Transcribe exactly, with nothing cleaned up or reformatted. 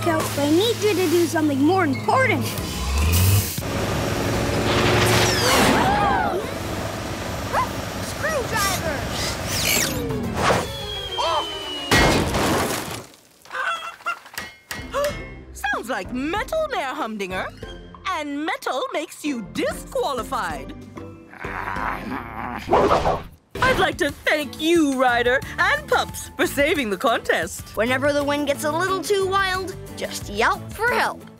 workout, but I need you to do something more important. Screwdriver! Sounds like metal there, Humdinger. And metal makes you disqualified. I'd like to thank you, Ryder, and Pups for saving the contest. Whenever the wind gets a little too wild, just yelp for help.